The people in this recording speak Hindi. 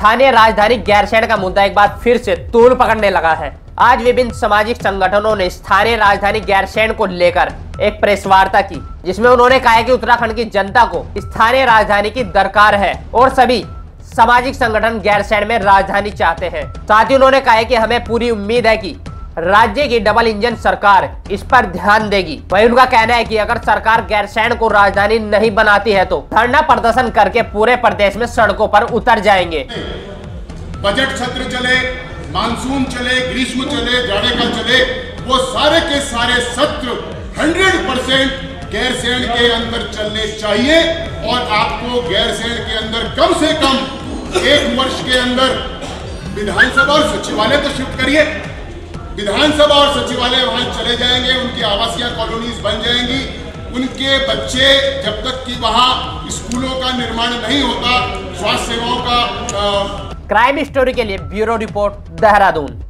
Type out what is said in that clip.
स्थानीय राजधानी गैरसैंण का मुद्दा एक बार फिर से तूल पकड़ने लगा है। आज विभिन्न सामाजिक संगठनों ने स्थानीय राजधानी गैरसैंण को लेकर एक प्रेस वार्ता की, जिसमें उन्होंने कहा है कि उत्तराखंड की जनता को स्थानीय राजधानी की दरकार है और सभी सामाजिक संगठन गैरसैंण में राजधानी चाहते हैं। साथ ही उन्होंने कहा है कि हमें पूरी उम्मीद है कि राज्य की डबल इंजन सरकार इस पर ध्यान देगी। वही उनका कहना है कि अगर सरकार गैरसैंण को राजधानी नहीं बनाती है तो धरना प्रदर्शन करके पूरे प्रदेश में सड़कों पर उतर जाएंगे। बजट सत्र चले, मानसून चले, ग्रीष्म चले, जाड़े का चले, वो सारे के सारे सत्र 100% गैरसैंण के अंदर चलने चाहिए और आपको गैरसैंण के अंदर कम से कम 1 वर्ष के अंदर विधानसभा और सचिवालय तो शिफ्ट करिए। विधानसभा और सचिवालय वहां चले जाएंगे, उनकी आवासीय कॉलोनीज बन जाएंगी। उनके बच्चे जब तक कि वहां स्कूलों का निर्माण नहीं होता, स्वास्थ्य सेवाओं का। क्राइम स्टोरी के लिए ब्यूरो रिपोर्ट, देहरादून।